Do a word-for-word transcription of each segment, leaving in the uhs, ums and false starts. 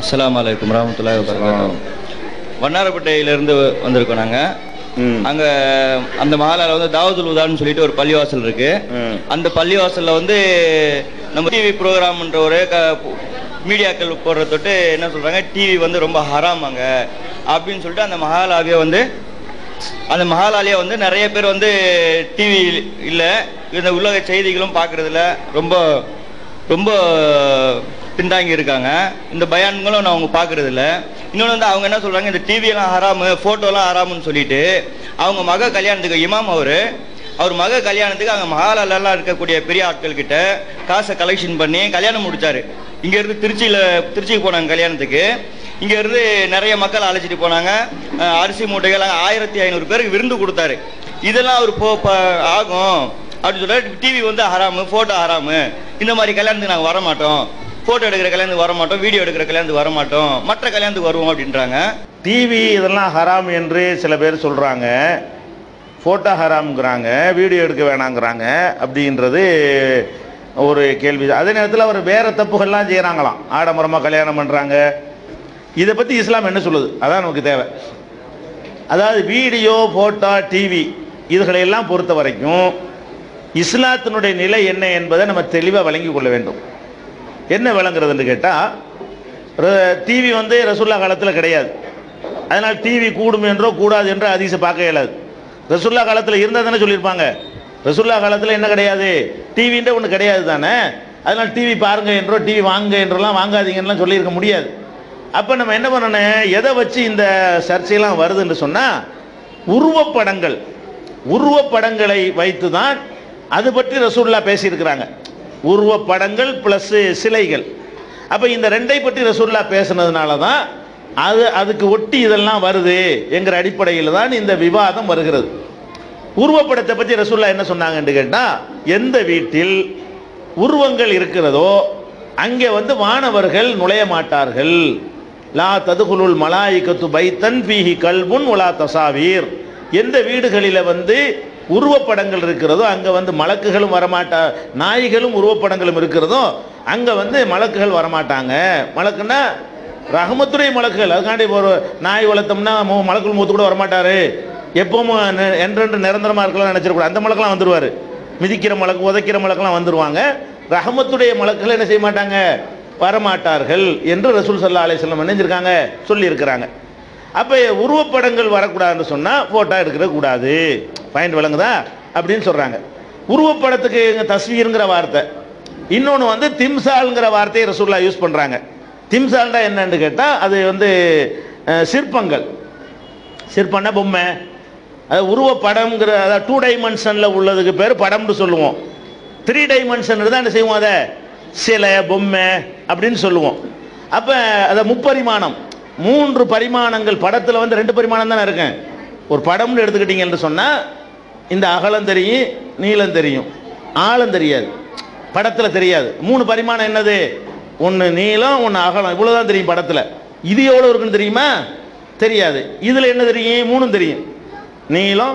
அஸ்ஸலாமு அலைக்கும் வரஹ்மத்துல்லாஹி வபரகாத்துஹு. வண்ணாரப்பேட்டையிலேருந்து வந்திருக்கோம் நாங்கள். அங்கே அந்த மஹாலாவில் வந்து தாவத்துல் உதான்னு சொல்லிட்டு ஒரு பள்ளிவாசல் இருக்கு. அந்த பள்ளிவாசலில் வந்து நம்ம டிவி ப்ரோக்ராம்ன்ற ஒரு க மீடியாக்கள் போடுற தொட்டு என்ன சொல்கிறாங்க, டிவி வந்து ரொம்ப ஹராமாங்க அப்படின்னு சொல்லிட்டு அந்த மஹாலாவே வந்து அந்த மஹாலாலேயே வந்து நிறைய பேர் வந்து டிவி இல்லை, இந்த உலக செய்திகளும் பார்க்குறதில்ல, ரொம்ப ரொம்ப பின்தாங்கி இருக்காங்க. இந்த பயான்களும் நான் அவங்க பார்க்கறது இல்லை. இன்னொன்று வந்து அவங்க என்ன சொல்கிறாங்க, இந்த டிவியெல்லாம் ஹராமு, ஃபோட்டோலாம் ஹராமுன்னு சொல்லிட்டு அவங்க மக கல்யாணத்துக்கு இமாம் அவர் அவர் மக கல்யாணத்துக்கு அங்கே மஹாலாலெல்லாம் இருக்கக்கூடிய பெரிய ஆட்கள் கிட்ட காசை கலெக்ஷன் பண்ணி கல்யாணம் முடித்தார். இங்கேருந்து திருச்சியில் திருச்சிக்கு போனாங்க கல்யாணத்துக்கு. இங்கேருந்து நிறைய மக்கள் அழைச்சிட்டு போனாங்க. அரிசி மூட்டைகள் ஆயிரத்தி ஐநூறு பேருக்கு விருந்து கொடுத்தாரு. இதெல்லாம் அவர் போ ஆகும் அப்படின்னு சொல்லிட்டு டிவி வந்து ஹராமு, ஃபோட்டோ ஹராமு, இந்த மாதிரி கல்யாணத்துக்கு நாங்கள் வரமாட்டோம், ஃபோட்டோ எடுக்கிற கல்யாணத்துக்கு வரமாட்டோம், வீடியோ எடுக்கிற கல்யாணத்துக்கு வரமாட்டோம், மற்ற கல்யாணத்துக்கு வருவோம் அப்படின்றாங்க. டிவி இதெல்லாம் ஹராம் என்று சில பேர் சொல்கிறாங்க, ஃபோட்டோ ஹராம்ங்கிறாங்க, வீடியோ எடுக்க வேணாங்கிறாங்க. அப்படின்றது ஒரு கேள்வி. அதே நேரத்தில் அவர் வேறு தப்புகள்லாம் செய்கிறாங்களாம், ஆடம்பரமாக கல்யாணம் பண்ணுறாங்க. இதை பற்றி இஸ்லாம் என்ன சொல்லுது, அதான் நமக்கு தேவை. அதாவது வீடியோ, ஃபோட்டோ, டிவி இதுகளையெல்லாம் பொறுத்த வரைக்கும் இஸ்லாத்தினுடைய நிலை என்ன என்பதை நம்ம தெளிவாக வழங்கி கொள்ள வேண்டும். என்ன விளங்குறதுன்னு கேட்டால், டிவி வந்து ரசூல்லா காலத்தில் கிடையாது, அதனால் டிவி கூடும் என்றோ கூடாது என்றோ ஹதீஸை பார்க்க இயலாது. ரசூல்லா காலத்தில் இருந்தால் தானே சொல்லியிருப்பாங்க. ரசூல்லா காலத்தில் என்ன கிடையாது, டிவின்ற ஒன்று கிடையாது தானே. அதனால் டிவி பாருங்க என்றோ டிவி வாங்க என்றெல்லாம் வாங்காதீங்கலாம் சொல்லியிருக்க முடியாது. அப்போ நம்ம என்ன பண்ணணும், எதை வச்சு இந்த சர்ச்சையெல்லாம் வருதுன்னு சொன்னால், உருவப்படங்கள் உருவப்படங்களை வைத்து தான் அது பற்றி ரசூல்லா பேசியிருக்கிறாங்க. உருவப்படங்கள் ப்ளஸ் சிலைகள். அப்போ இந்த ரெண்டை பற்றி ரசூல்லா பேசுனதுனால தான் அது அதுக்கு ஒட்டி இதெல்லாம் வருது என்கிற அடிப்படையில் தான் இந்த விவாதம் வருகிறது. உருவப்படத்தை பற்றி ரசூல்லா என்ன சொன்னாங்கன்னு கேட்டால், எந்த வீட்டில் உருவங்கள் இருக்கிறதோ அங்கே வந்து வானவர்கள் நுழைய மாட்டார்கள். லா ததுகுலுல் மலாயிகத்து பைத்தன் ஃபீஹி கல்புன் வலா தசாவீர். எந்த வீடுகளில் வந்து உருவப்படங்கள் இருக்கிறதோ அங்கே வந்து மலக்குகளும் வரமாட்டா, நாய்களும் உருவப்படங்களும் இருக்கிறதோ அங்கே வந்து மலக்குகள் வரமாட்டாங்க. மலக்குன்னா ரஹமத்துடைய மலக்குகள். அதுக்காண்டி ஒரு நாய் வளர்த்தோம்னா மலக்குள் மூத்து கூட வரமாட்டார், எப்பவும் என்றென்று நிரந்தரமாக இருக்கலாம் நினச்சிடக்கூடாது. அந்த மலக்கெல்லாம் வந்துடுவார். மிதிக்கிற மலக்கு, உதைக்கிற மலக்கெல்லாம் வந்துடுவாங்க. ரஹமத்துடைய மலக்குகள் என்ன செய்ய மாட்டாங்க, வரமாட்டார்கள் என்று ரசூல் ஸல்லல்லாஹு அலைஹி வஸல்லம் நினைஞ்சிருக்காங்க, சொல்லியிருக்கிறாங்க. அப்போ உருவப்படங்கள் வரக்கூடாதுன்னு சொன்னால் ஃபோட்டோ எடுக்கிற கூடாது. பாயிண்ட் விளங்குதா அப்படின்னு சொல்கிறாங்க. உருவப்படத்துக்கு தஸ்வீருங்கிற வார்த்தை, இன்னொன்று வந்து திம்சால்ங்கிற வார்த்தையை ரசூல்லா யூஸ் பண்ணுறாங்க. திம்சால்டா என்னன்னு கேட்டால், அது வந்து சிற்பங்கள். சிற்பம்னா பொம்மை, அது உருவப்படம்ங்கிற, அதாவது டூ டைமென்ஷனில் உள்ளதுக்கு பேர் படம்னு சொல்லுவோம். த்ரீ டைமென்ஷன் தான் என்ன செய்வோம், அதை சிலை, பொம்மை அப்படின்னு சொல்லுவோம். அப்போ அதை முப்பரிமாணம், மூன்று பரிமாணங்கள். படத்தில் வந்து ரெண்டு பரிமாணம் தானே இருக்கேன். ஒரு படம்னு எடுத்துக்கிட்டீங்கன்னு சொன்னால் இந்த அகலம் தெரியும், நீளம் தெரியும், ஆழம் தெரியாது. படத்தில் தெரியாது. மூணு பரிமாணம் என்னது, ஒன்று நீளம், ஒன்று அகலம், இவ்வளோதான் தெரியும் படத்தில். இது எவ்வளோ இருக்குன்னு தெரியுமா, தெரியாது. இதில் என்ன தெரியும், மூணும் தெரியும். நீளம்,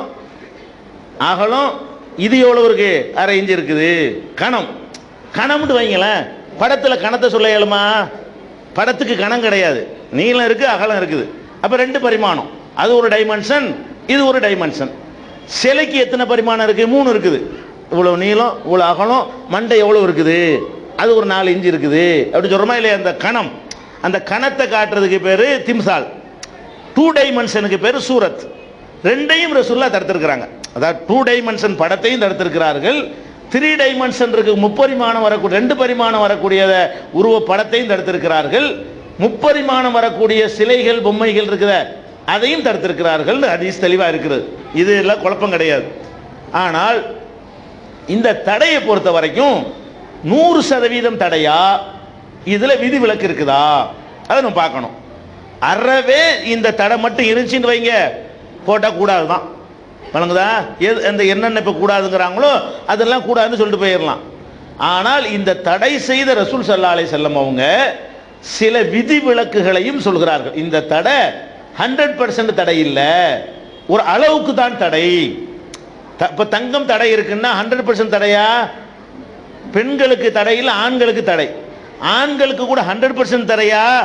அகலம், இது எவ்வளோ இருக்கு, அரை இன்ச்சு இருக்குது. கணம், கணம்னு வைங்களேன். படத்தில் கணத்தை சொல்ல இயலுமா, படத்துக்கு கணம் கிடையாது. நீளம் இருக்குது, அகலம் இருக்குது. அப்போ ரெண்டு பரிமாணம், அது ஒரு டைமென்ஷன், இது ஒரு டைமென்ஷன். சிலைக்கு எத்தனை பரிமாணம் இருக்குது, மூணு இருக்குது. இவ்வளோ நீளம், இவ்வளோ அகலம், மண்டை எவ்வளோ இருக்குது, அது ஒரு நாலு இன்ச்சு இருக்குது அப்படின்னு சொல்கிறோமா இல்லையா. அந்த கணம், அந்த கணத்தை காட்டுறதுக்கு பேர் திம்சால். டூ டைமென்ஷனுக்கு பேர் சூரத். ரெண்டையும் ரசூல்லா தடுத்திருக்கிறாங்க. அதாவது டூ டைமென்ஷன் படத்தையும் தடுத்திருக்கிறார்கள், த்ரீ டைமென்ஷன் இருக்கு முப்பரிமாணம் வரக்கூடிய, ரெண்டு பரிமாணம் வரக்கூடிய உருவ படத்தையும் தடுத்திருக்கிறார்கள். முப்பரிமாணம் வரக்கூடிய சிலைகள், பொம்மைகள் இருக்குத அதையும் தடுத்திருக்கிறார்கள். ஹதீஸ் தெளிவாக இருக்கிறது, இது எல்லாம் குழப்பம் கிடையாது. ஆனால் இந்த தடையை பொறுத்த வரைக்கும் நூறு சதவீதம் தடையா, இதில் விதி விலக்கு இருக்குதா, அதை நம்ம பார்க்கணும். அறவே இந்த தடை மட்டும் இருந்துச்சுன்னு வைங்க, போட்டால் கூடாது தான். வழங்குதா, எது அந்த என்னென்ன இப்போ கூடாதுங்கிறாங்களோ அதெல்லாம் கூடாதுன்னு சொல்லிட்டு போயிடலாம். ஆனால் இந்த தடை செய்த ரசூல் ஸல்லல்லாஹு அலைஹி வஸல்லம் அவங்க சில விதி விலக்குகளையும் சொல்கிறார்கள். இந்த தடை ஹண்ட்ரட் பர்சன்ட் தடை இல்லை, ஒரு அளவுக்கு தான் தடை. இப்போ தங்கம் தடை இருக்குன்னா ஹண்ட்ரட் பர்சன்ட் தடையா, பெண்களுக்கு தடை இல்லை, ஆண்களுக்கு தடை. ஆண்களுக்கு கூட ஹண்ட்ரட் பர்சன்ட் தடையா,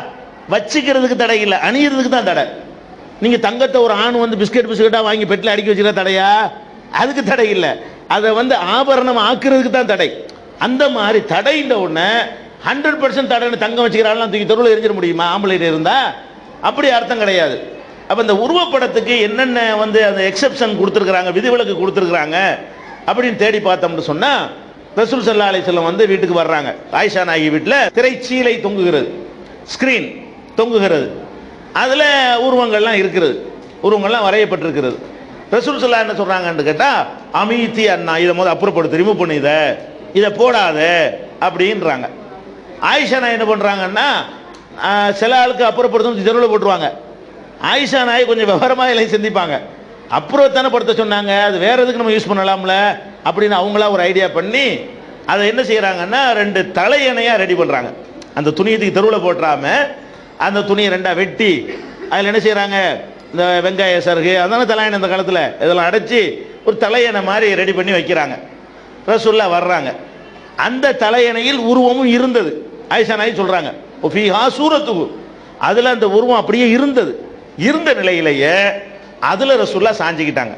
வச்சுக்கிறதுக்கு தடை இல்லை, அணியிறதுக்கு தான் தடை. நீங்கள் தங்கத்தை ஒரு ஆண் வந்து பிஸ்கெட் பிஸ்கெட்டாக வாங்கி பெட்டில் அடுக்கி வச்சுக்கிற தடையா? அதுக்கு தடை இல்லை. அதை வந்து ஆபரணம் ஆக்குறதுக்கு தான் தடை. அந்த மாதிரி தடைன்ற உடனே ஹண்ட்ரட் பர்சன்ட் தடைன்னு தங்கம் வச்சுக்கிறாள்லாம் தூக்கி தெருவில் எரிஞ்சிட முடியுமா? ஆம்பளை இருந்தா அப்படி அர்த்தம் கிடையாது. அப்போ இந்த உருவப்படத்துக்கு என்னென்ன வந்து அந்த எக்ஸெப்ஷன் கொடுத்துருக்குறாங்க, விதிவிலக்கு கொடுத்துருக்குறாங்க அப்படின்னு தேடி பார்த்தோம்னு சொன்னால், ரசூல் ஸல்லல்லாஹு அலைஹி வஸல்லம் வந்து வீட்டுக்கு வர்றாங்க. ஆயிஷா நாயகி வீட்டில் திரைச்சீலை தொங்குகிறது, ஸ்க்ரீன் தொங்குகிறது, அதில் உருவங்கள்லாம் இருக்கிறது, உருவங்கள்லாம் வரையப்பட்டிருக்கிறது. ரசூல் ஸல்லல்லாஹு என்ன சொல்கிறாங்கன்னு கேட்டால், அமீத்தி அண்ணா இதை முதல் அப்புறப்படுத்து, ரிமூவ் பண்ணி இதை இதை போடாத அப்படின்றாங்க. ஆயிஷா நாய் என்ன பண்ணுறாங்கன்னா, சில ஆளுக்கு அப்புறப்படுத்தணும் தெருவில் போட்டுருவாங்க. ஆயிஷா நாய் கொஞ்சம் விவரமாக எல்லாம் சிந்திப்பாங்க. அப்புறத்தானே படுத்த சொன்னாங்க, அது வேற எதுக்கு நம்ம யூஸ் பண்ணலாம்ல அப்படின்னு அவங்களா ஒரு ஐடியா பண்ணி அதை என்ன செய்கிறாங்கன்னா, ரெண்டு தலையணையாக ரெடி பண்ணுறாங்க. அந்த துணியத்துக்கு தெருவில் போட்டுறாம அந்த துணியை ரெண்டாக வெட்டி அதில் என்ன செய்கிறாங்க, இந்த வெங்காய சருகு அதான தலையணை இந்த காலத்தில் இதெல்லாம் அடைச்சி ஒரு தலையணை மாதிரி ரெடி பண்ணி வைக்கிறாங்க. ரசூலுல்லாஹ் வர்றாங்க. அந்த தலையணையில் உருவமும் இருந்தது. ஆயிஷா நாய் சொல்கிறாங்க, ஃபீஹா சூரத்துஹு, அதில் அந்த உருவம் அப்படியே இருந்தது. இருந்த நிலையிலேயே அதில் ரசூலுல்லாஹ் சாஞ்சிக்கிட்டாங்க.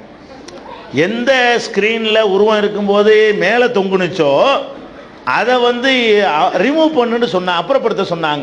எந்த ஸ்க்ரீனில் உருவம் இருக்கும்போது மேலே தொங்குனுச்சோ அதை வந்து ரிமூவ் பண்ணுன்னு சொன்ன அப்புறப்படுத்த சொன்னாங்க.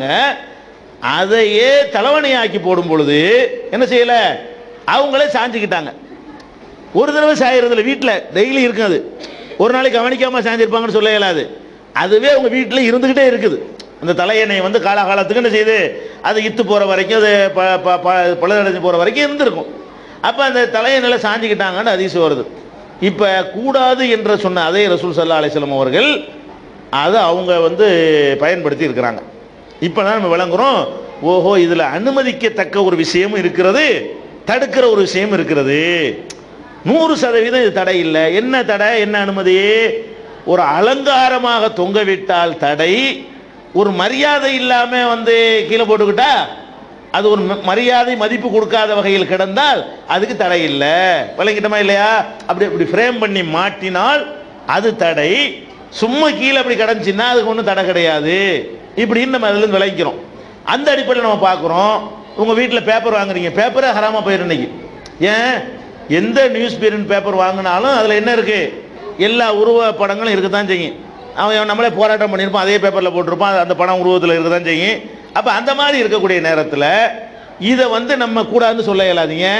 அதையே தலைவணையாக்கி போடும் பொழுது என்ன செய்யல, அவங்களே சாஞ்சிக்கிட்டாங்க. ஒரு தடவை சாயறதுல வீட்டில் டெய்லி இருக்குது, ஒரு நாளைக்கு கவனிக்காமல் சாஞ்சிருப்பாங்கன்னு சொல்ல இயலாது. அதுவே அவங்க வீட்டில் இருந்துக்கிட்டே இருக்குது. அந்த தலையணை வந்து காலகாலத்துக்கு என்ன செய்யுது, அது இத்து போகிற வரைக்கும் அது பழுதடைஞ்சு போகிற வரைக்கும் இருந்திருக்கும். அப்போ அந்த தலையணையில் சாஞ்சிக்கிட்டாங்கன்னு அதிசயம் வருது. இப்போ கூடாது என்று சொன்ன அதே ரசூல் ஸல்லல்லாஹு அலைஹி வஸல்லம் அவர்கள் அதை அவங்க வந்து பயன்படுத்தி இருக்கிறாங்க. இப்போ தான் நம்ம விளங்குறோம், ஓஹோ இதில் அனுமதிக்கத்தக்க ஒரு விஷயமும் இருக்கிறது, தடுக்கிற ஒரு விஷயம் இருக்கிறது. நூறு சதவீதம் இது தடை இல்லை. என்ன தடை, என்ன அனுமதி? ஒரு அலங்காரமாக தொங்கவிட்டால் தடை, ஒரு மரியாதை இல்லாமல் வந்து கீழே போட்டுக்கிட்டா, அது ஒரு மரியாதை மதிப்பு கொடுக்காத வகையில் கிடந்தால் அதுக்கு தடை இல்லை. விளங்கிட்டமா இல்லையா? அப்படி அப்படி ஃப்ரேம் பண்ணி மாட்டினால் அது தடை. சும்மா கீழே அப்படி கிடந்துச்சுன்னா அதுக்கு ஒன்றும் தடை கிடையாது. இப்படின்னு நம்ம அதுலேருந்து விளங்கிக்கிறோம். அந்த அடிப்படையில் நம்ம பார்க்குறோம். உங்கள் வீட்டில் பேப்பர் வாங்குறீங்க, பேப்பரே ஹராமாக போயிடும் இன்னைக்கு. ஏன்? எந்த நியூஸ் பேப்பர் பேப்பர் வாங்கினாலும் அதில் என்ன இருக்குது, எல்லா உருவ படங்களும் இருக்க தான் செய்யும். அவன் நம்மளே போராட்டம் பண்ணியிருப்பான், அதே பேப்பரில் போட்டிருப்பான், அந்த படம் உருவத்தில் இருக்க தான் செய்யும். அப்போ அந்த மாதிரி இருக்கக்கூடிய நேரத்தில் இதை வந்து நம்ம கூடாதுன்னு சொல்ல இயலாதீங்க.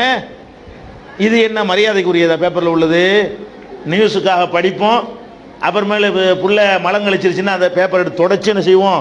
இது என்ன மரியாதைக்குரியதா பேப்பரில் உள்ளது? நியூஸுக்காக படிப்போம், அப்புறமேல புள்ள மலம் கழிச்சிருச்சுன்னா அந்த பேப்பர் எடுத்து தொடச்சுன்னு செய்வோம்.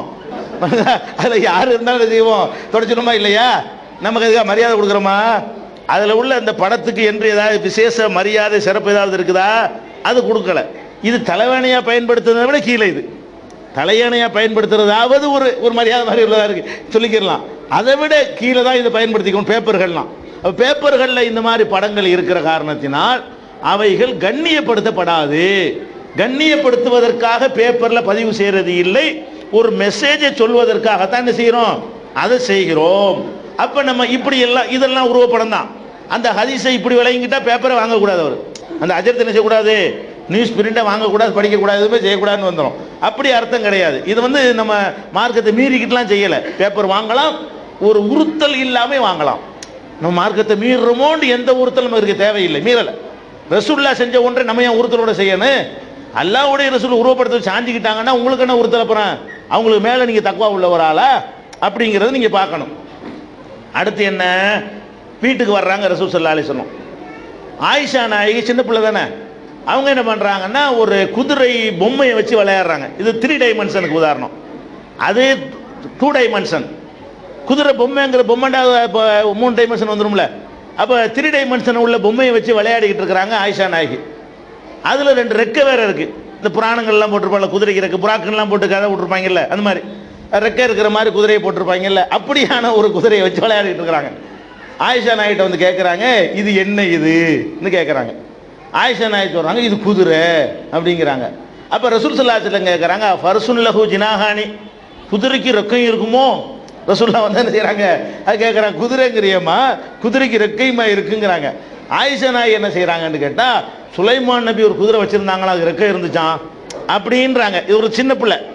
அதில் யார் இருந்தாலும் செய்வோம், தொடச்சிடுமா இல்லையா? நமக்கு அதுக்காக மரியாதை கொடுக்குறோமா? அதில் உள்ள அந்த படத்துக்கு என்று ஏதாவது விசேஷ மரியாதை சிறப்பு ஏதாவது இருக்குதா? அது கொடுக்கல. இது தலைவணையாக பயன்படுத்துறதை விட கீழே, இது தலையணையாக பயன்படுத்துறதாவது ஒரு ஒரு மரியாதை மாதிரி உள்ளதாக இருக்குது சொல்லிக்கிறலாம். அதை விட கீழே தான் இதை பயன்படுத்திக்கணும் பேப்பர்கள்லாம். பேப்பர்களில் இந்த மாதிரி படங்கள் இருக்கிற காரணத்தினால் அவைகள் கண்ணியப்படுத்தப்படாது. கண்ணியப்படுத்துவதற்காக பேப்பரில் பதிவு செய்கிறது இல்லை, ஒரு மெசேஜை சொல்வதற்காகத்தான் என்ன செய்கிறோம், அதை செய்கிறோம். அப்போ நம்ம இப்படி எல்லாம் இதெல்லாம் உருவப்படம் தான். அந்த ஹதீஸை இப்படி விளங்கிட்டா பேப்பரை வாங்கக்கூடாது. அவர் அந்த அஜர்த்தை என்ன செய்யக்கூடாது, நியூஸ் பிரிண்டை வாங்கக்கூடாது, படிக்கக்கூடாது, எதுவுமே செய்யக்கூடாதுன்னு வந்துடும். அப்படி அர்த்தம் கிடையாது. இது வந்து நம்ம மார்க்கத்தை மீறிக்கிட்டுலாம் செய்யலை. பேப்பர் வாங்கலாம், ஒரு உறுத்தல் இல்லாமல் வாங்கலாம். நம்ம மார்க்கத்தை மீறுறோமோன்னு எந்த உறுத்தலும் இருக்க தேவையில்லை, மீறலை. ரசூலுல்லாஹ் செஞ்ச ஒன்றை நம்ம ஏன் உறுத்தலோட செய்யணும்? அல்லாஹ்வுடைய ரசூல் உருவப்படுத்த சாஞ்சிக்கிட்டாங்கன்னா உங்களுக்கு என்ன உறுத்தல்? அப்புறம் அவங்களுக்கு மேலே நீங்கள் தக்வா உள்ளவராளா அப்படிங்கிறத நீங்கள் பார்க்கணும். அடுத்து என்ன, வீட்டுக்கு வர்றாங்க ரசூல் ஸல்லல்லாஹு அலைஹி வஸல்லம். ஆயிஷா நாயகி சின்ன பிள்ளை தானே, அவங்க என்ன பண்ணுறாங்கன்னா ஒரு குதிரை பொம்மையை வச்சு விளையாடுறாங்க. இது த்ரீ டைமென்ஷனுக்கு உதாரணம், அது டூ டைமென்ஷன். குதிரை பொம்மைங்கிற பொம்மைண்டா இப்போ மூணு டைமென்ஷன் வந்துடும்ல. அப்போ த்ரீ டைமென்ஷன் உள்ள பொம்மையை வச்சு விளையாடிக்கிட்டு இருக்கிறாங்க ஆயிஷா நாயகி. அதில் ரெண்டு ரெக்கை வேறு இருக்குது. இந்த புராணங்கள்லாம் போட்டிருப்பாங்கல்ல, குதிரைக்கு ரெக்கை, புறாக்கள்லாம் போட்டு கதை விட்டுருப்பாங்கல்ல, அந்த மாதிரி ரெக்கை இருக்கிற மாதிரி குதிரையை போட்டிருப்பாங்கல்ல, அப்படியான ஒரு குதிரையை வச்சு விளையாடிட்டு இருக்கிறாங்க. ஆயிஷா நாய்கிட்ட வந்து கேட்குறாங்க, இது என்ன இதுன்னு கேட்குறாங்க. ஆயிஷா நாய் சொல்கிறாங்க, இது குதிரை அப்படிங்கிறாங்க. அப்போ ரசூல் ஸல்லல்லாஹு அலைஹி வஸல்லம் கேட்குறாங்க, ஃபர்சுன் லஹு ஜினாஹானி, குதிரைக்கு ரெக்கையும் இருக்குமோ? ரசூலுல்லாஹ் வந்து என்ன செய்கிறாங்க, அது கேட்குறாங்க, குதிரைங்கிறியம்மா, குதிரைக்கு ரெக்கையுமா இருக்குங்கிறாங்க. ஆயிஷா நாய் என்ன செய்கிறாங்கன்னு கேட்டால், சுலைமான் நபி ஒரு குதிரை வச்சுருந்தாங்களா, அது ரெக்கை இருந்துச்சான் அப்படின்றாங்க. இது ஒரு சின்ன பிள்ளை,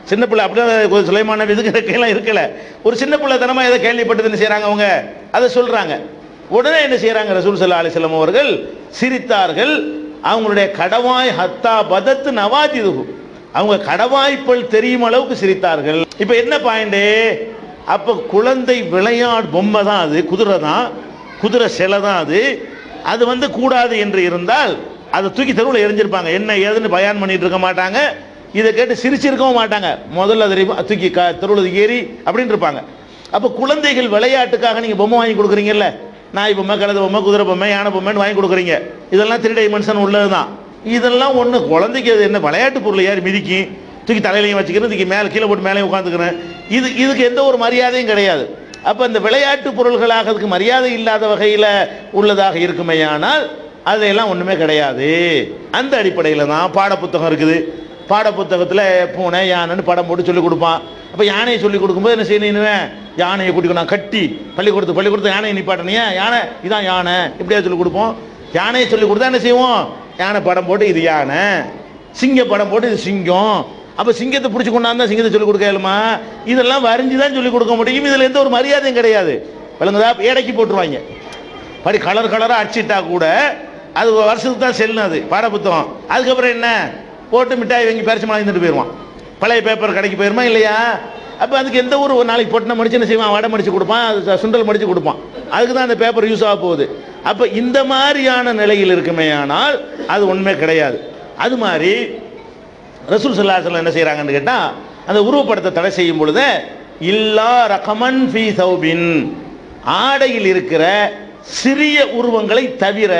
சின்ன பிள்ளை அப்படியே சுலைமான இதுக்கெல்லாம் இருக்கல, ஒரு சின்ன பிள்ளை தனமா எதை கேள்விப்பட்டதுன்னு செய்கிறாங்க அவங்க, அதை சொல்கிறாங்க. உடனே என்ன செய்கிறாங்க, ரசூல் ஸல்லல்லாஹு அலைஹி வஸல்லம் அவர்கள் சிரித்தார்கள். அவங்களுடைய கடவாய் ஹத்தா பதத்து நவாஜிதுஹு, அவங்க கடவாய்ப்பல் தெரியும் அளவுக்கு சிரித்தார்கள். இப்போ என்ன பாயிண்ட், அப்போ குழந்தை விளையாடு பொம்மை தான் அது, குதிரை தான், குதிரை சிலை தான் அது. அது வந்து கூடாது என்று இருந்தால் அதை தூக்கி தெருவில் எரிஞ்சிருப்பாங்க. என்ன ஏதுன்னு பயான் பண்ணிட்டு இருக்க மாட்டாங்க, இதை கேட்டு சிரிச்சிருக்கவும் மாட்டாங்க. முதல்ல அதை தூக்கி க தெருவில் ஏறி அப்படின்னு இருப்பாங்க. அப்போ குழந்தைகள் விளையாட்டுக்காக நீங்கள் பொம்மை வாங்கி கொடுக்குறீங்கல்ல, நாய் பொம்மை, கழுத பொம்மை, குதிரை பொம்மை, யானை பொம்மைன்னு வாங்கி கொடுக்குறீங்க. இதெல்லாம் த்ரீ டைமென்ஷன் உள்ளது தான். இதெல்லாம் ஒன்று குழந்தைக்கு அது என்ன விளையாட்டு பொருள், யார் மிதிக்கி தூக்கி தலையிலையும் வச்சுக்கிறேன், தூக்கி மேலே கீழே போட்டு மேலே உட்காந்துக்கிறேன், இது இதுக்கு எந்த ஒரு மரியாதையும் கிடையாது. அப்போ இந்த விளையாட்டு பொருள்களாக அதுக்கு மரியாதை இல்லாத வகையில் உள்ளதாக இருக்குமையானால் அதெல்லாம் ஒன்றுமே கிடையாது. அந்த அடிப்படையில் தான் பாடப்புத்தகம் இருக்குது. பாடப்புத்தகத்தில் பூனை யானைன்னு படம் போட்டு சொல்லிக் கொடுப்பான். அப்போ யானையை சொல்லிக் கொடுக்கும்போது என்ன செய்யணும், யானையை கூட்டிக்கணும் கட்டி பள்ளிக்கூடத்து பள்ளிக்கூடத்து யானையை நிப்பாட்டனையா, யானை இதான் யானை இப்படியா சொல்லிக் கொடுப்போம். யானையை சொல்லிக் கொடுத்தா என்ன செய்வோம், யானை படம் போட்டு இது யானை, சிங்க படம் போட்டு இது சிங்கம். அப்போ சிங்கத்தை பிடிச்சி கொண்டாந்தா சிங்கத்தை சொல்லிக் கொடுக்க இயலுமா, இதெல்லாம் வரைஞ்சி தான் சொல்லிக் கொடுக்க முடியும். இதில் எந்த ஒரு மரியாதையும் கிடையாது. விளங்குதா, ஏடைக்கு போட்டுருவாங்க. படி கலர் கலராக அடிச்சிட்டா கூட அது வருஷத்துக்கு தான் செல்லும் அது பாடப்புத்தகம். அதுக்கப்புறம் என்ன போட்டு மிட்டாய் வாங்கி பரிசு வாங்கிட்டு போயிடுவான். பழைய பேப்பர் கடைக்கு போயிருமா இல்லையா. அப்போ அதுக்கு எந்த ஒரு நாளைக்கு பொட்டினை மடிச்சு என்ன செய்வான், வடை மடிச்சு கொடுப்பான், அது சுண்டல் மடிச்சு கொடுப்பான். அதுக்கு தான் அந்த பேப்பர் யூஸ் ஆக போகுது. அப்போ இந்த மாதிரியான நிலையில் இருக்குமே ஆனால் அது உண்மை கிடையாது. அது மாதிரி ரசூல் ஸல்லல்லாஹு அலைஹி வஸல்லம் என்ன செய்கிறாங்கன்னு கேட்டால், அந்த உருவப்படத்தை தடை செய்யும் பொழுது இல்லா ரகமன் ஃபீ சௌபின், ஆடையில் இருக்கிற சிறிய உருவங்களை தவிர,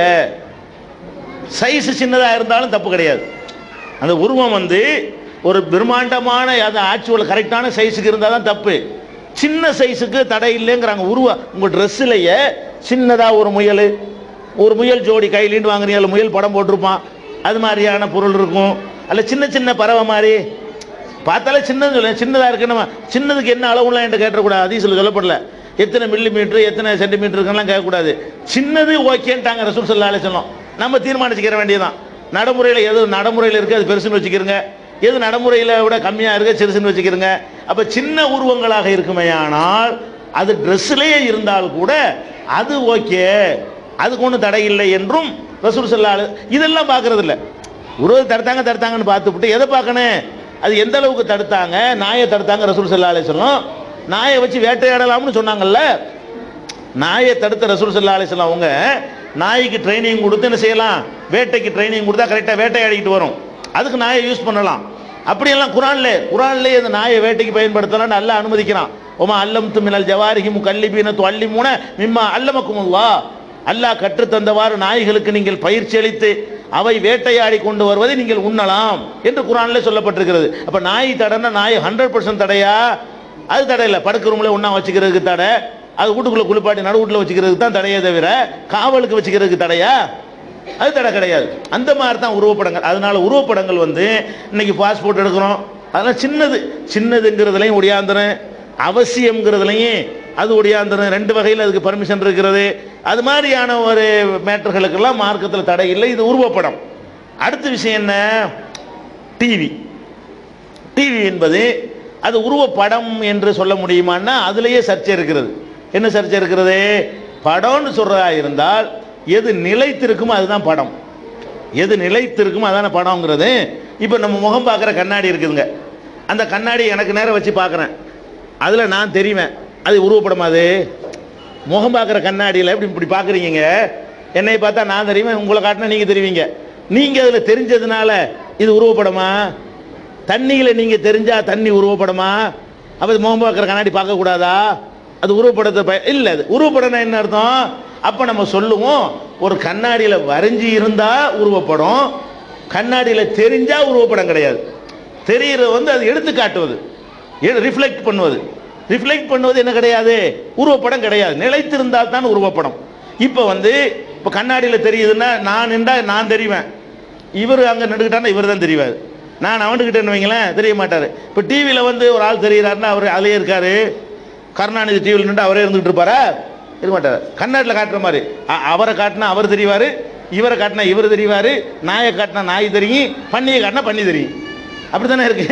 சைஸ் சின்னதாக இருந்தாலும் தப்பு கிடையாது. அந்த உருவம் வந்து ஒரு பிரம்மாண்டமான அது ஆக்சுவல் கரெக்டான சைஸுக்கு இருந்தால் தான் தப்பு. சின்ன சைஸுக்கு தடை இல்லைங்கிறாங்க. உருவம் உங்கள் ட்ரெஸ்ஸிலேயே சின்னதாக ஒரு முயல், ஒரு முயல் ஜோடி கையிலின்னு வாங்குறீங்க, முயல் படம் போட்டிருப்பான், அது மாதிரியான பொருள் இருக்கும். அல்ல சின்ன சின்ன பறவை மாதிரி பார்த்தாலே சின்னது சொல்ல, சின்னதாக இருக்குன்னு சின்னதுக்கு என்ன அளவுலாம் என்கிட்ட கேட்டக்கூடாது. ஹதீஸ்ல சொல்லப்படல எத்தனை மில்லி மீட்டர் எத்தனை சென்டிமீட்டருக்கெல்லாம் கேட்கக்கூடாது. சின்னது ஓகேன்ட்டாங்க ரசூல் ஸல்லல்லாஹு அலைஹி வஸல்லம். நம்ம தீர்மானிச்சுக்கிற வேண்டியதுதான். நடைமுறையில் எது நடைமுறையில் இருக்குது அது பெருசுன்னு வச்சுக்கிறங்க, எது நடைமுறையில் விட கம்மியாக இருக்குது சிறுசுன்னு வச்சுக்கிறங்க. அப்போ சின்ன உருவங்களாக இருக்குமையானால் அது ட்ரெஸ்ஸிலேயே இருந்தால் கூட அது ஓகே, அதுக்கு ஒன்றும் தடை இல்லை என்றும் ரசூல் ஸல்லல்லாஹு அலைஹி வஸல்லம் இதெல்லாம் பார்க்கறது இல்லை. உருவத்தை தடுத்தாங்க தடுத்தாங்கன்னு பார்த்துவிட்டு எதை பார்க்கணும், அது எந்த அளவுக்கு தடுத்தாங்க. நாயை தடுத்தாங்க ரசூல் ஸல்லல்லாஹு அலைஹி வஸல்லம். நாயை வச்சு வேட்டையாடலாம்னு சொன்னாங்கல்ல, நாயை தடுத்த ரசூல் ஸல்லல்லாஹு அலைஹி வஸல்லம் அவங்க நாய்க்கு ட்ரைனிங் கொடுத்து என்ன செய்யலாம், வேட்டைக்கு ட்ரைனிங் கொடுத்தா கரெக்டாக வேட்டையாடிக்கிட்டு வரும், அதுக்கு நாயை யூஸ் பண்ணலாம். அப்படியெல்லாம் குரான்ல குரான்லேயே அந்த நாயை வேட்டைக்கு பயன்படுத்தலாம்னு அல்லாஹ் அனுமதிக்கிறான். ஒமா அல்லம்து மினல் ஜவாரிஹி முகல்லிபீன துஅல்லிமூன மிம்மா அல்லமக்குமுல்லாஹ், அல்லாஹ் கற்றுத்தந்தவாறு நாய்களுக்கு நீங்கள் பயிற்சி அளித்து அவை வேட்டையாடி கொண்டு வருவதை நீங்கள் உண்ணலாம் என்று குரான்ல சொல்லப்பட்டிருக்கிறது. அப்போ நாய் தடைன்னா நாய் ஹண்ட்ரட் பர்சன்ட் தடையா, அது தடை இல்லை. படுக்க ரூம்ல ஒன்றா வச்சுக்கிறதுக்கு தடை, அது வீட்டுக்குள்ளே குளிப்பாட்டி நடு வீட்டில் வச்சுக்கிறதுக்கு தான் தடையே தவிர காவலுக்கு வச்சுக்கிறதுக்கு தடையா, அது தடை கிடையாது. அந்த மாதிரி தான் உருவப்படங்கள். அதனால உருவப்படங்கள் வந்து இன்னைக்கு பாஸ்போர்ட் எடுக்கிறோம், அதெல்லாம் சின்னது சின்னதுங்கிறதுலையும் ஒடியாந்துறேன், அவசியம்ங்கிறதுலையும் அது ஒடியாந்துறேன். ரெண்டு வகையில் அதுக்கு பர்மிஷன் இருக்கிறது. அது மாதிரியான ஒரு மேட்டர்களுக்கெல்லாம் மார்க்கத்தில் தடை இல்லை. இது உருவப்படம். அடுத்த விஷயம் என்ன, டிவி. டிவி என்பது அது உருவப்படம் என்று சொல்ல முடியுமான்னா அதுலேயே சர்ச்சை இருக்கிறது. என்ன சர்ச்சை இருக்கிறது, படம்னு சொல்றதா இருந்தால் எது நிலைத்திருக்குமோ அதுதான் படம், எது நிலைத்திருக்குமோ அதான படம்ங்கிறது. இப்போ நம்ம முகம் பார்க்குற கண்ணாடி இருக்குதுங்க, அந்த கண்ணாடி எனக்கு நேரம் வச்சு பார்க்குறேன், அதில் நான் தெரிவேன், அது உருவப்படமா? அது முகம் பார்க்குற கண்ணாடியில் இப்படி இப்படி பார்க்குறீங்க, என்னை பார்த்தா நான் தெரியுவேன், உங்களை காட்டினா நீங்கள் தெரிவிங்க. நீங்கள் அதில் தெரிஞ்சதுனால இது உருவப்படமா? தண்ணியில் நீங்கள் தெரிஞ்சால் தண்ணி உருவப்படமா? அப்போ முகம் பார்க்குற கண்ணாடி பார்க்கக்கூடாதா? அது உருவப்படத்தை ப இல்லை. அது உருவப்படம்னா என்ன அர்த்தம்? அப்போ நம்ம சொல்லுவோம், ஒரு கண்ணாடியில் வரைஞ்சி இருந்தால் உருவப்படம், கண்ணாடியில் தெரிஞ்சால் உருவப்படம் கிடையாது. தெரிகிறது வந்து அது எடுத்து காட்டுவது, ரிஃப்ளெக்ட் பண்ணுவது. ரிஃப்ளெக்ட் பண்ணுவது என்ன கிடையாது, உருவப்படம் கிடையாது. நிலைத்திருந்தால் தான் உருவப்படம். இப்போ வந்து இப்போ கண்ணாடியில் தெரியுதுன்னா நான் நின்றா நான் தெரிவேன், இவர் அங்கே நின்றுக்கிட்டான்னா இவர் தான் தெரிவார். நான் அவன்கிட்டேன்னு வைங்களேன் தெரிய மாட்டார். இப்போ டிவியில் வந்து ஒரு ஆள் தெரிகிறாருன்னா அவர் அதிலே இருக்கார், கருணாநிதி டிவியில் நின்று அவரே இருந்துகிட்டு இருப்பாரா? இருக்க மாட்டார். கண்ணாடியில் காட்டுற மாதிரி அவரை காட்டினா அவர் தெரிவார், இவரை காட்டினா இவர் தெரிவார், நாயை காட்டினா நாய் தெரியும், பண்ணியை காட்டினா பண்ணி தெரியும். அப்படி தானே இருக்கு.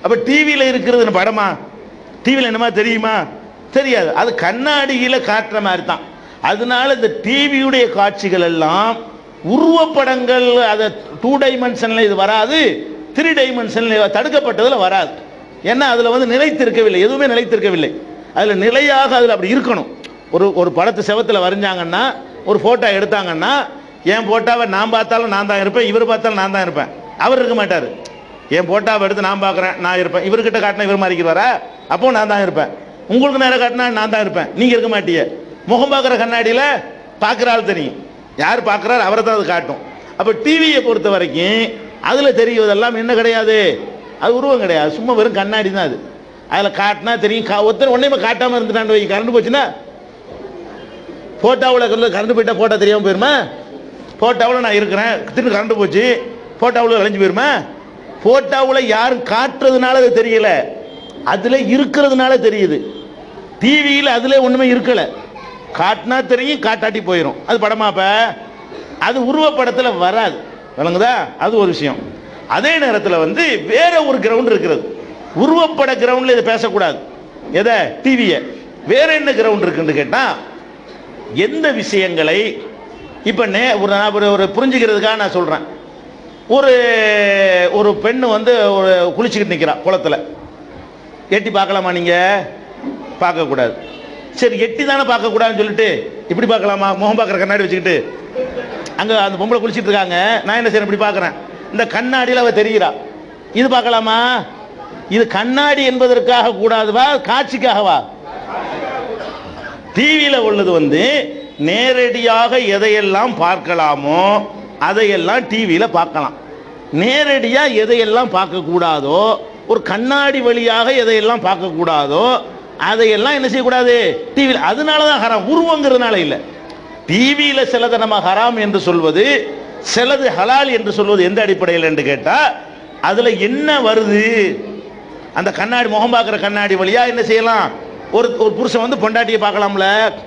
அப்ப டிவியில இருக்கிறது படமா? டிவியில என்னமா தெரியுமா? தெரியாது. அது கண்ணாடியில காட்டுற மாதிரி தான். அதனால இந்த டிவியுடைய காட்சிகள் எல்லாம் உருவப்படங்கள், அது டூ டைமென்ஷன்ல இது வராது, த்ரீ டைமென்ஷன்ல தடுக்கப்பட்டதில் வராது. ஏன்னா அதில் வந்து நிலைத்திருக்கவில்லை, எதுவுமே நிலைத்திருக்கவில்லை. அதில் நிலையாக அதில் அப்படி இருக்கணும். ஒரு ஒரு படத்தை செவத்தில் வரைஞ்சாங்கன்னா, ஒரு ஃபோட்டோ எடுத்தாங்கன்னா, என் ஃபோட்டோவை நான் பார்த்தாலும் நான் தான் இருப்பேன், இவர் பார்த்தாலும் நான் தான் இருப்பேன், அவர் இருக்க மாட்டார். என் ஃபோட்டோவை எடுத்து நான் பார்க்குறேன், நான் இருப்பேன், இவர்கிட்ட காட்டினா இவர் மாறிக்கிறவாரா? அப்போ நான் தான் இருப்பேன். உங்களுக்கு நேரம் காட்டினா நான் தான் இருப்பேன், நீங்கள் இருக்க மாட்டீங்க. முகம் பார்க்குற கண்ணாடியில் பார்க்குற ஆள் தெரியும், யார் பார்க்குறாரு அவரை தான் அது காட்டும். அப்போ டிவியை பொறுத்த வரைக்கும் அதில் தெரிவதெல்லாம் என்ன கிடையாது, அது உருவம் கிடையாது, சும்மா வெறும் கண்ணாடி தான். அது அதில் காட்டினா தெரியும். ஒருத்தர் ஒன்றையுமே காட்டாமல் இருந்துட்டான் வை, கரண்ட் போச்சுன்னா ஃபோட்டோவில் கரண்ட் போயிட்டா ஃபோட்டோ தெரியாமல் போயிருமா? ஃபோட்டோவில் நான் இருக்கிறேன், திடீர்னு கரண்ட் போச்சு, ஃபோட்டோவில் அழிஞ்சு போயிருமா? ஃபோட்டோவில் யாரும் காட்டுறதுனால அது தெரியல, அதில் இருக்கிறதுனால தெரியுது. டிவியில் அதில் ஒன்றுமே இருக்கலை, காட்டினா தெரியும், காட்டாட்டி போயிடும். அது படமாப்ப அது உருவப்படத்தில் வராது, விளங்குதா? அது ஒரு விஷயம். அதே நேரத்தில் வந்து வேற ஒரு கிரவுண்ட் இருக்கிறது. உருவப்பட கிரவுண்டில் இதை பேசக்கூடாது. எதை? டிவியை. வேற என்ன கிரவுண்ட் இருக்குன்னு கேட்டால், எந்த விஷயங்களை இப்போ நே ஒரு ஒரு புரிஞ்சுக்கிறதுக்காக நான் சொல்கிறேன். ஒரு ஒரு பெண்ணு வந்து ஒரு குளிச்சுக்கிட்டு நிற்கிறா குளத்தில், எட்டி பார்க்கலாமா? நீங்கள் பார்க்கக்கூடாது. சரி, எட்டி தானே பார்க்கக்கூடாதுன்னு சொல்லிட்டு இப்படி பார்க்கலாமா? முகம் பார்க்குற கண்ணாடி வச்சுக்கிட்டு அங்கே அந்த பொம்பளை குளிச்சுட்டு இருக்காங்க, நான் என்ன செய்யறேன், இப்படி பார்க்குறேன், இந்த கண்ணாடியில் அவ தெரிகிறா, இது பார்க்கலாமா? இது கண்ணாடி என்பதற்காக கூடாதுவா, காட்சிக்காகவா? டிவியில் உள்ளது வந்து நேரடியாக எதையெல்லாம் பார்க்கலாமோ அதையெல்லாம் டிவியில் பார்க்கலாம். நேரடியாக எதையெல்லாம் பார்க்கக்கூடாதோ, ஒரு கண்ணாடி வழியாக எதையெல்லாம் பார்க்கக்கூடாதோ அதையெல்லாம் என்ன செய்யக்கூடாது டிவியில். அதனால தான் ஹராம், உருவங்கிறதுனால இல்லை. டிவியில் சிலதை நம்ம ஹராம் என்று சொல்வது, சிலது ஹலால் என்று சொல்வது எந்த அடிப்படையில் என்று கேட்டால், அதில் என்ன வருது, அந்த கண்ணாடி முகம் பார்க்குற கண்ணாடி வழியாக என்ன செய்யலாம்? ஒரு ஒரு புருஷன் வந்து பொண்டாட்டியை பார்க்கலாம்ல,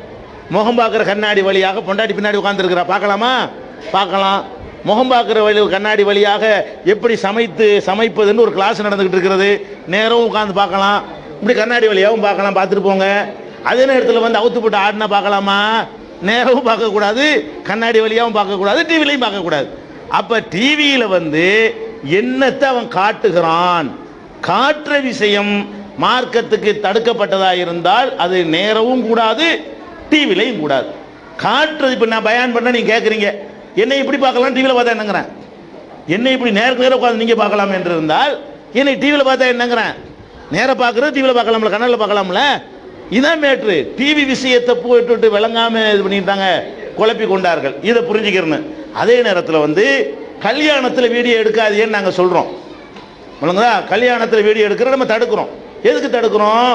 முகம் பார்க்குற கண்ணாடி வழியாக பொண்டாட்டி பின்னாடி உட்காந்துருக்கிறா, பார்க்கலாமா? பார்க்கலாம். முகம் பார்க்குற வழி கண்ணாடி வழியாக எப்படி சமைத்து சமைப்பதுன்னு ஒரு கிளாஸ் நடந்துக்கிட்டு இருக்கிறது, நேரம் உட்காந்து பார்க்கலாம். இப்படி கண்ணாடி வழியாகவும் பார்க்கலாம், பார்த்துட்டு போங்க. அதே நேரத்தில் வந்து அவுத்து போட்டு ஆடினா பார்க்கலாமா? நேரமும் பார்க்கக்கூடாது, கண்ணாடி வழியாகவும் பார்க்கக்கூடாது, டிவிலையும் பார்க்கக்கூடாது. அப்போ டிவியில் வந்து என்னத்தை அவன் காட்டுகிறான், காட்டுற விஷயம் மார்க்கத்துக்கு தடுக்கப்பட்டதாக இருந்தால் அது நேரமும் கூடாது, டிவிலையும் கூடாது. காட்டுறது இப்போ நான் பயான் பண்ண நீங்கள் கேட்குறீங்க, என்னை இப்படி பார்க்கலாம், டிவியில் பார்த்தா என்னங்கிறேன், என்னை இப்படி நேருக்கு நேரம் உட்காந்து நீங்கள் பார்க்கலாம் என்று இருந்தால் என்னை டிவியில் பார்த்தா என்னங்கிறேன், நேராக பார்க்குறது டிவியில் பார்க்கலாம்ல, கண்ணாடியில் பார்க்கலாம்ல. இதான் மேட்ரு. டிவி விஷயத்தை போயிட்டு விளங்காமல் இது பண்ணிட்டாங்க, குழப்பி கொண்டார்கள். இதை புரிஞ்சுக்கிறேன்னு. அதே நேரத்தில் வந்து கல்யாணத்தில் வீடியோ எடுக்காதேன்னு நாங்கள் சொல்கிறோம், விளங்குதா? கல்யாணத்தில் வீடியோ எடுக்கிற நம்ம தடுக்கிறோம். எதுக்கு தடுக்கிறோம்?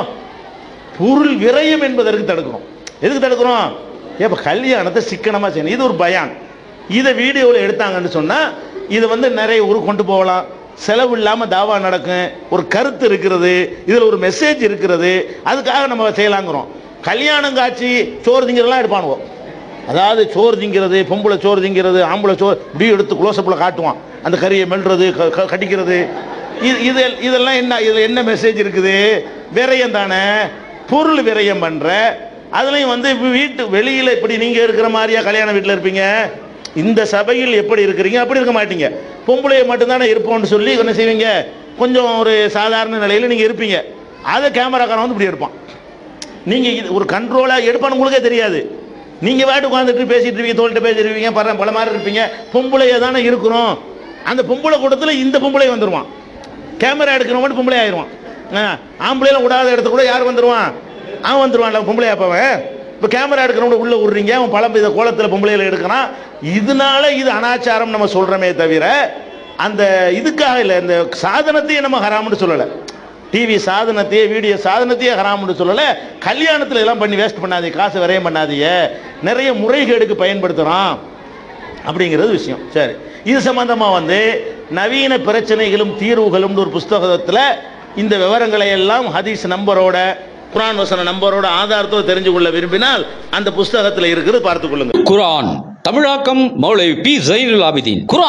பொருள் விரயம் என்பதற்கு தடுக்கிறோம். எதுக்கு தடுக்கிறோம்? இப்போ கல்யாணத்தை சிக்கனமாக செய்யணும், இது ஒரு பயான். இதை வீடியோவில் எடுத்தாங்கன்னு சொன்னால் இது வந்து நிறைய ஊருக்கு கொண்டு போகலாம், செலவு இல்லாமல் தாவா நடக்கும், ஒரு கருத்து இருக்கிறது, இதில் ஒரு மெசேஜ் இருக்கிறது, அதுக்காக நம்ம செய்யலாங்கிறோம். கல்யாணம் காட்சி சோறு திங்கிறதெல்லாம் எடுப்பானுவோம். அதாவது சோறு திங்கிறது, பொம்பளை சோறு திங்கிறது, ஆம்பளை சோறு இப்படி எடுத்து குளோசப்பில் காட்டுவான், அந்த கறியை மெல்றது, கடிக்கிறது. இது இது இதெல்லாம் என்ன, இதில் என்ன மெசேஜ் இருக்குது? விரயம் தானே, பொருள் விரயம் பண்ணுற. அதுலேயும் வந்து வீட்டு வெளியில் இப்படி நீங்கள் இருக்கிற மாதிரியா கல்யாண வீட்டில் இருப்பீங்க, இந்த சபையில் எப்படி இருக்கிறீங்க அப்படி இருக்க மாட்டீங்க. பொம்பளையை மட்டும்தானே இருப்போம்னு சொல்லி என்ன செய்வீங்க, கொஞ்சம் ஒரு சாதாரண நிலையில் நீங்கள் இருப்பீங்க. அதை கேமராக்காரன் வந்து இப்படி எடுப்பான். நீங்கள் இது ஒரு கண்ட்ரோலாக எடுப்பான்னு உங்களுக்கே தெரியாது. நீங்கள் வாட்டு உட்காந்துட்டு பேசிட்டு இருப்பீங்க, தோல்கிட்ட பேசிருப்பீங்க, பல பல மாதிரி இருப்பீங்க, பொம்பளையை தானே இருக்கிறோம். அந்த பொம்பளை கூட்டத்தில் இந்த பொம்பளை வந்துடுவான், கேமரா எடுக்கிறவன் பொம்பளை ஆயிடுவான். ஆம்பளையில விடாத இடத்துல கூட யார் வந்துடுவான், அவன் வந்துடுவான், பொம்பளை அப்பவன். இப்போ கேமரா எடுக்கிறவங்க உள்ளே விடுறீங்க, அவன் பழம் இதை கோலத்தில் பொம்பளையில் எடுக்கிறான். இதனால இது அனாச்சாரம் நம்ம சொல்கிறோமே தவிர அந்த இதுக்காக இல்லை. இந்த சாதனத்தையே நம்ம ஹராம்னு சொல்லலை, டிவி சாதனத்தையே வீடியோ சாதனத்தையே ஹராம்னு சொல்லலை. கல்யாணத்தில் எல்லாம் பண்ணி வேஸ்ட் பண்ணாதீங்க, காசு விரயம் பண்ணாதீங்க, நிறைய முறைகேடுக்கு பயன்படுத்துகிறான் அப்படிங்கிறது விஷயம். சரி, இது சம்பந்தமாக வந்து நவீன பிரச்சனைகளும் தீர்வுகளும் ஒரு புஸ்தகத்தில் இந்த விவரங்களை எல்லாம் ஹதீஸ் நம்பரோட, குர்ஆன் வசன நம்பரோட ஆதாரத்தோடு தெரிஞ்சு கொள்ள விரும்பினால் அந்த புஸ்தகத்தில் இருக்கிறது பார்த்துக் கொள்ளுங்கள். குர்ஆன் தமிழாக்கம் மௌலவி பி ஜைனுல் ஆபிதீன். குர்ஆன்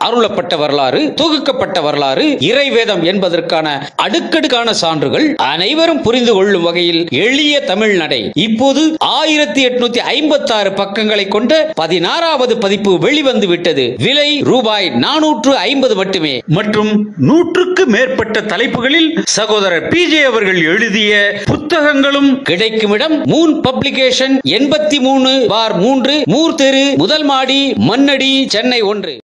அருளப்பட்ட வரலாறு, தொகுக்கப்பட்ட வரலாறு, இறைவேதம் என்பதற்கான அடுக்கடுக்கான சான்றுகள் அனைவரும் புரிந்து கொள்ளும் வகையில் எளிய தமிழ் நடை. இப்போது ஆயிரத்தி எட்நூத்தி ஐம்பத்தி ஆறு பக்கங்களை கொண்ட பதினாறாவது பதிப்பு வெளிவந்து விட்டது. விலை ரூபாய் நானூற்று ஐம்பது மட்டுமே. மற்றும் நூற்றுக்கு மேற்பட்ட தலைப்புகளில் சகோதரர் பிஜே அவர்கள் எழுதிய புத்தகங்களும் கிடைக்கும் இடம் மூன் பப்ளிகேஷன், எண்பத்தி மூணு பார் மூன்று, மூர் தெரு, முதல் மாடி, மண்ணடி, சென்னை ஒன்று.